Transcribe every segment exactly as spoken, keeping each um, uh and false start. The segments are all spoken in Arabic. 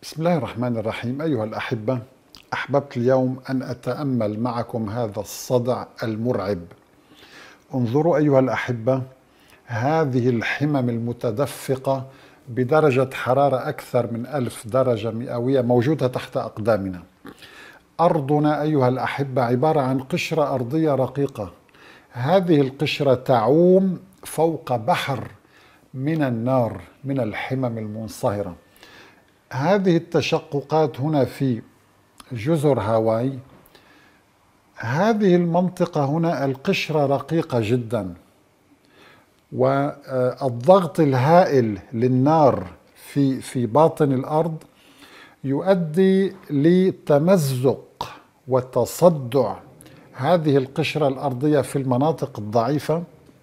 بسم الله الرحمن الرحيم. أيها الأحبة، أحببت اليوم أن أتأمل معكم هذا الصدع المرعب. انظروا أيها الأحبة، هذه الحمم المتدفقة بدرجة حرارة أكثر من ألف درجة مئوية موجودة تحت أقدامنا. أرضنا أيها الأحبة عبارة عن قشرة أرضية رقيقة. هذه القشرة تعوم فوق بحر من النار، من الحمم المنصهرة. هذه التشققات هنا في جزر هاواي، هذه المنطقة هنا القشرة رقيقة جدا، والضغط الهائل للنار في في باطن الأرض يؤدي لتمزق وتصدع هذه القشرة الأرضية في المناطق الضعيفة،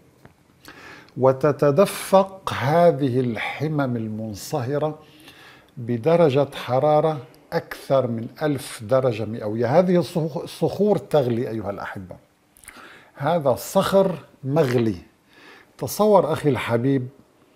وتتدفق هذه الحمم المنصهرة بدرجة حرارة أكثر من ألف درجة مئوية. هذه الصخور تغلي أيها الأحبة، هذا صخر مغلي. تصور أخي الحبيب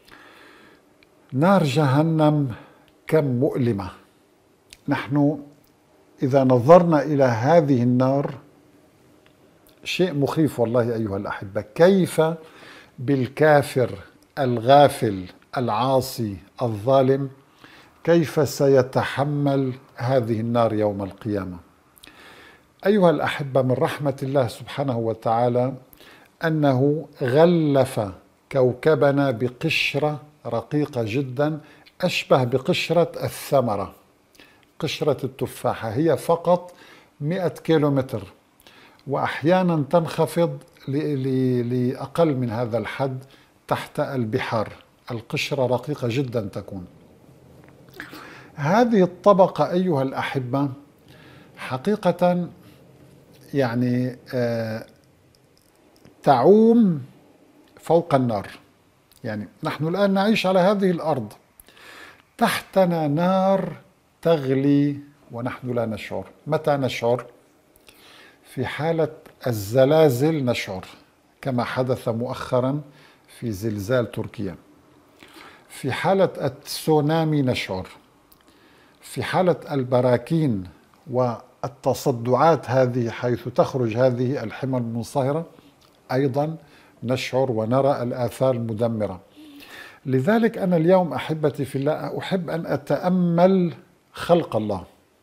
نار جهنم كم مؤلمة. نحن إذا نظرنا إلى هذه النار شيء مخيف والله أيها الأحبة. كيف بالكافر الغافل العاصي الظالم، كيف سيتحمل هذه النار يوم القيامة؟ أيها الأحبة، من رحمة الله سبحانه وتعالى أنه غلف كوكبنا بقشرة رقيقة جدا أشبه بقشرة الثمرة، قشرة التفاحة. هي فقط مئة كيلومتر، وأحيانا تنخفض لأقل من هذا الحد تحت البحار. القشرة رقيقة جدا تكون. هذه الطبقة أيها الأحبة حقيقة يعني آه تعوم فوق النار. يعني نحن الآن نعيش على هذه الأرض، تحتنا نار تغلي ونحن لا نشعر. متى نشعر؟ في حالة الزلازل نشعر، كما حدث مؤخرا في زلزال تركيا. في حالة التسونامي نشعر. في حالة البراكين والتصدعات هذه حيث تخرج هذه الحمم المنصهرة أيضا نشعر ونرى الآثار المدمرة. لذلك أنا اليوم أحبتي في الله أحب أن أتأمل خلق الله،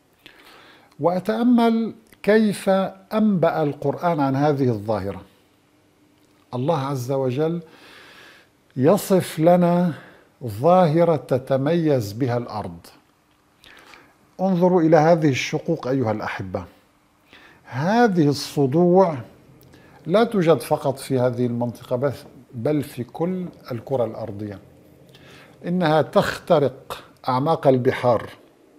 وأتأمل كيف أنبأ القرآن عن هذه الظاهرة. الله عز وجل يصف لنا ظاهرة تتميز بها الأرض. انظروا إلى هذه الشقوق أيها الأحبة. هذه الصدوع لا توجد فقط في هذه المنطقة بس، بل في كل الكرة الأرضية. إنها تخترق أعماق البحار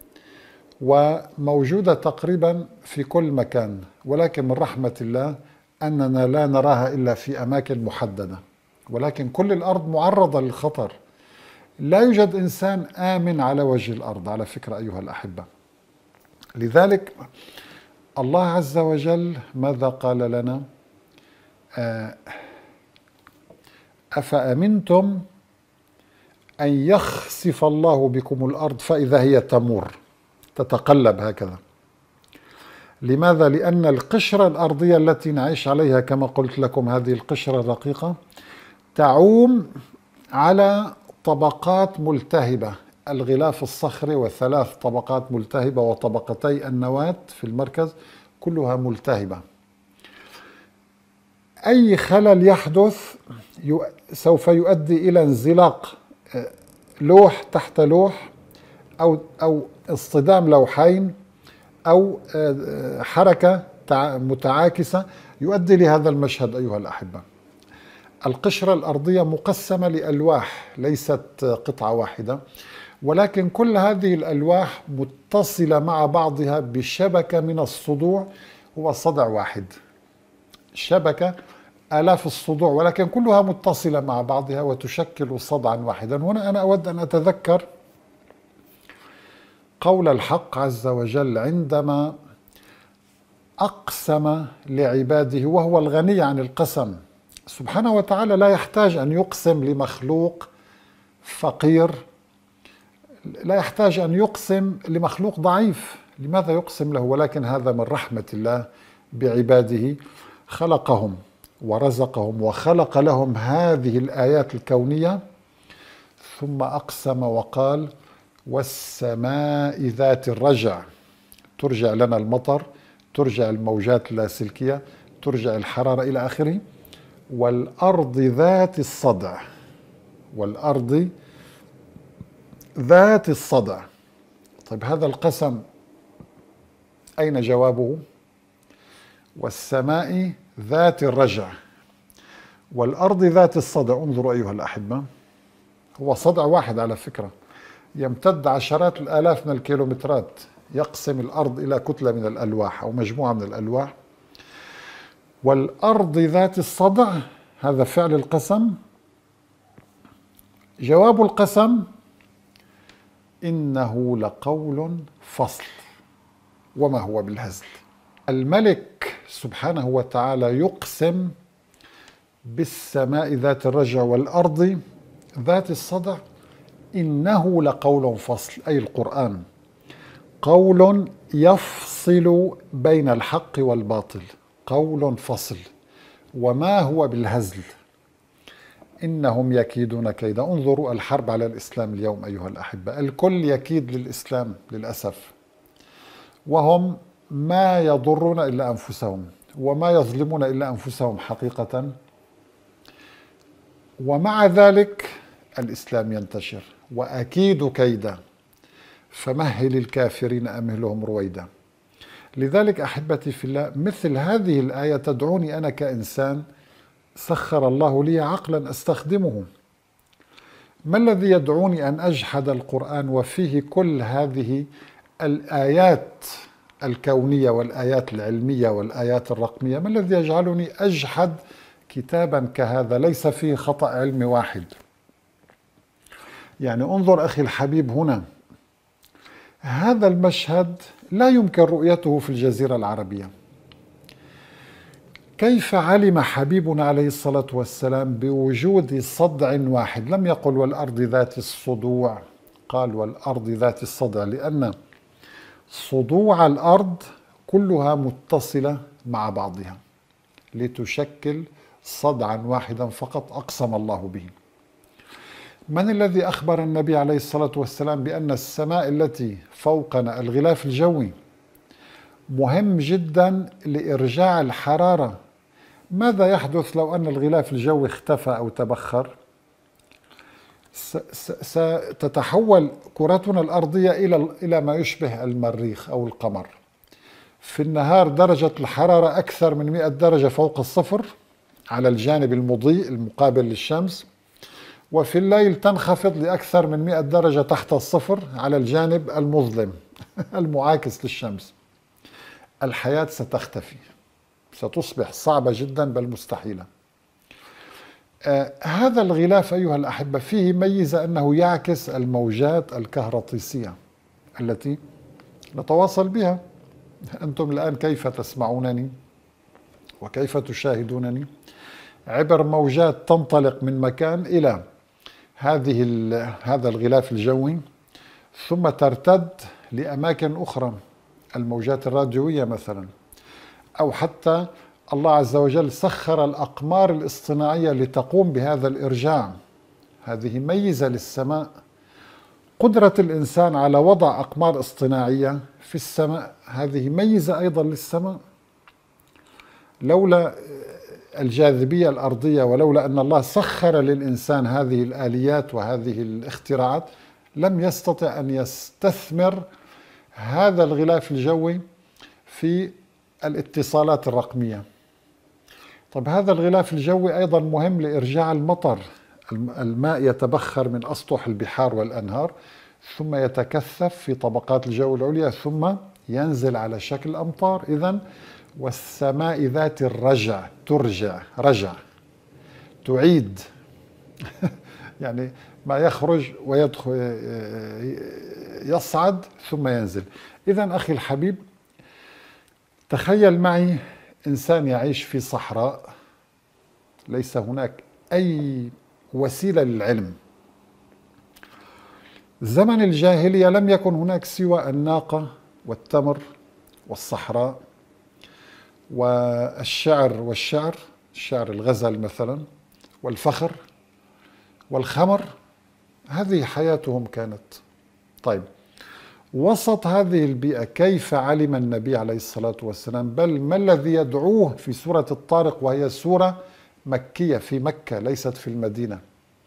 وموجودة تقريبا في كل مكان، ولكن من رحمة الله أننا لا نراها إلا في أماكن محددة. ولكن كل الأرض معرضة للخطر. لا يوجد إنسان آمن على وجه الأرض على فكرة أيها الأحبة. لذلك الله عز وجل ماذا قال لنا؟ أفأمنتم أن يخسف الله بكم الأرض فإذا هي تمور، تتقلب هكذا. لماذا؟ لأن القشرة الأرضية التي نعيش عليها كما قلت لكم، هذه القشرة الرقيقة تعوم على طبقات ملتهبة، الغلاف الصخري وثلاث طبقات ملتهبة وطبقتي النواة في المركز كلها ملتهبة. أي خلل يحدث سوف يؤدي إلى انزلاق لوح تحت لوح، أو أو اصطدام لوحين، أو حركة متعاكسة يؤدي لهذا المشهد أيها الأحبة. القشرة الأرضية مقسمة لألواح، ليست قطعة واحدة، ولكن كل هذه الألواح متصلة مع بعضها بشبكة من الصدوع. هو صدع واحد، شبكة آلاف الصدوع، ولكن كلها متصلة مع بعضها وتشكل صدعا واحدا. هنا أنا أود أن أتذكر قول الحق عز وجل عندما أقسم لعباده، وهو الغني عن القسم سبحانه وتعالى، لا يحتاج أن يقسم لمخلوق فقير لا يحتاج أن يقسم لمخلوق ضعيف. لماذا يقسم له؟ ولكن هذا من رحمة الله بعباده، خلقهم ورزقهم وخلق لهم هذه الآيات الكونية، ثم أقسم وقال: والسماء ذات الرجع، ترجع لنا المطر، ترجع الموجات اللاسلكية، ترجع الحرارة إلى آخره. والأرض ذات الصدع، والأرض ذات الصدع. طيب هذا القسم أين جوابه؟ والسماء ذات الرجع والأرض ذات الصدع. انظروا أيها الأحبة، هو صدع واحد على فكرة يمتد عشرات الآلاف من الكيلومترات، يقسم الأرض إلى كتلة من الألواح أو مجموعة من الألواح. والأرض ذات الصدع، هذا فعل القسم. جواب القسم: إنه لقول فصل وما هو بالهزل. الملك سبحانه وتعالى يقسم بالسماء ذات الرجع والأرض ذات الصدع، إنه لقول فصل، أي القرآن قول يفصل بين الحق والباطل، قول فصل وما هو بالهزل. إنهم يكيدون كيدا. انظروا الحرب على الإسلام اليوم أيها الأحبة، الكل يكيد للإسلام للأسف، وهم ما يضرون إلا أنفسهم وما يظلمون إلا أنفسهم حقيقة. ومع ذلك الإسلام ينتشر. وأكيد كيدا فمهل الكافرين أمهلهم رويدا. لذلك أحبتي في الله، مثل هذه الآية تدعوني أنا كإنسان سخر الله لي عقلا أستخدمه. ما الذي يدعوني أن أجحد القرآن وفيه كل هذه الآيات الكونية والآيات العلمية والآيات الرقمية؟ ما الذي يجعلني أجحد كتابا كهذا ليس فيه خطأ علمي واحد؟ يعني انظر أخي الحبيب هنا، هذا المشهد لا يمكن رؤيته في الجزيرة العربية. كيف علم حبيبنا عليه الصلاة والسلام بوجود صدع واحد؟ لم يقل والأرض ذات الصدوع، قال والأرض ذات الصدع، لأن صدوع الأرض كلها متصلة مع بعضها لتشكل صدعا واحدا فقط أقسم الله به. من الذي أخبر النبي عليه الصلاة والسلام بأن السماء التي فوقنا الغلاف الجوي مهم جدا لإرجاع الحرارة؟ ماذا يحدث لو أن الغلاف الجوي اختفى أو تبخر؟ ستتحول كرتنا الأرضية إلى إلى ما يشبه المريخ أو القمر. في النهار درجة الحرارة أكثر من مئة درجة فوق الصفر على الجانب المضيء المقابل للشمس، وفي الليل تنخفض لأكثر من مئة درجة تحت الصفر على الجانب المظلم المعاكس للشمس. الحياة ستختفي، ستصبح صعبة جدا بل مستحيلة. آه هذا الغلاف أيها الأحبة فيه ميزة أنه يعكس الموجات الكهرطيسية التي نتواصل بها. أنتم الآن كيف تسمعونني وكيف تشاهدونني؟ عبر موجات تنطلق من مكان إلى هذه هذا الغلاف الجوي، ثم ترتد لأماكن أخرى، الموجات الراديوية مثلا، أو حتى الله عز وجل سخر الأقمار الاصطناعية لتقوم بهذا الإرجاع. هذه ميزة للسماء. قدرة الإنسان على وضع أقمار اصطناعية في السماء هذه ميزة أيضا للسماء. لولا الجاذبية الأرضية ولولا أن الله سخر للإنسان هذه الآليات وهذه الاختراعات لم يستطع أن يستثمر هذا الغلاف الجوي في الاتصالات الرقمية. طب هذا الغلاف الجوي أيضا مهم لإرجاع المطر. الماء يتبخر من أسطح البحار والأنهار ثم يتكثف في طبقات الجو العليا ثم ينزل على شكل أمطار. إذن والسماء ذات الرجع، ترجع، رجع، تعيد يعني ما يخرج ويدخل يصعد ثم ينزل. إذن أخي الحبيب، تخيل معي إنسان يعيش في صحراء ليس هناك أي وسيلة للعلم، زمن الجاهلية لم يكن هناك سوى الناقة والتمر والصحراء والشعر والشعر الشعر الغزل مثلا والفخر والخمر. هذه حياتهم كانت. طيب، وسط هذه البيئة كيف علم النبي عليه الصلاة والسلام، بل ما الذي يدعوه في سورة الطارق، وهي سورة مكية في مكة ليست في المدينة؟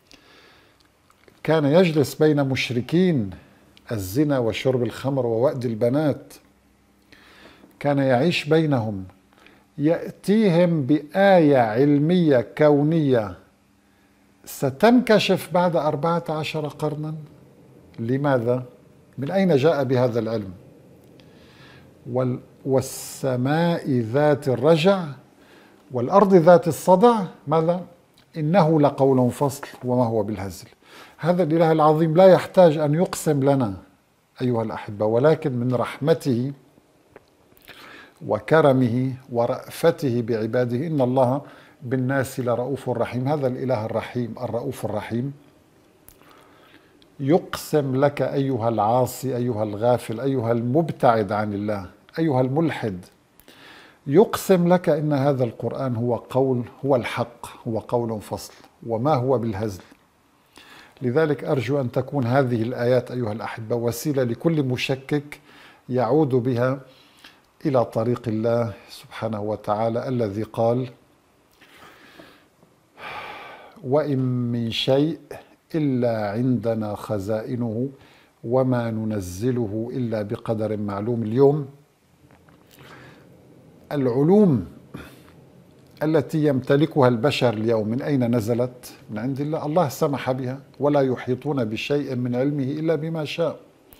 كان يجلس بين مشركين الزنا وشرب الخمر ووأد البنات، كان يعيش بينهم، يأتيهم بآية علمية كونية ستنكشف بعد أربعة عشر قرنا. لماذا؟ من أين جاء بهذا العلم؟ والسماء ذات الرجع والأرض ذات الصدع، ماذا؟ إنه لقول فصل وما هو بالهزل. هذا الإله العظيم لا يحتاج أن يقسم لنا أيها الأحبة، ولكن من رحمته وكرمه ورأفته بعباده، إن الله بالناس لرؤوف رحيم. هذا الإله الرحيم الرؤوف الرحيم يقسم لك أيها العاصي، أيها الغافل، أيها المبتعد عن الله، أيها الملحد، يقسم لك إن هذا القرآن هو قول هو الحق، هو قول فصل وما هو بالهزل. لذلك أرجو أن تكون هذه الآيات أيها الأحبة وسيلة لكل مشكك يعود بها إلى طريق الله سبحانه وتعالى الذي قال: وإن من شيء إلا عندنا خزائنه وما ننزله إلا بقدر معلوم. اليوم العلوم التي يمتلكها البشر اليوم من أين نزلت؟ من عند الله. الله سمح بها، ولا يحيطون بشيء من علمه إلا بما شاء.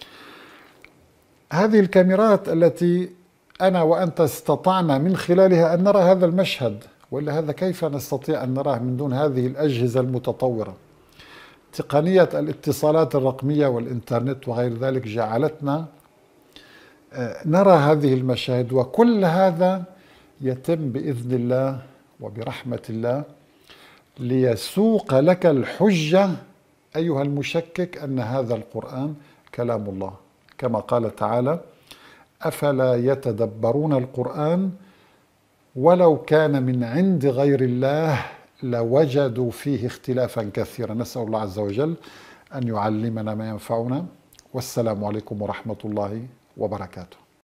هذه الكاميرات التي أنا وأنت استطعنا من خلالها أن نرى هذا المشهد، وإلا هذا كيف نستطيع أن نراه من دون هذه الأجهزة المتطورة؟ تقنية الاتصالات الرقمية والإنترنت وغير ذلك جعلتنا نرى هذه المشاهد، وكل هذا يتم بإذن الله وبرحمة الله ليسوق لك الحجة أيها المشكك أن هذا القرآن كلام الله، كما قال تعالى: أفلا يتدبرون القرآن ولو كان من عند غير الله لوجدوا فيه اختلافا كثيرا. نسأل الله عز وجل أن يعلمنا ما ينفعنا، والسلام عليكم ورحمة الله وبركاته.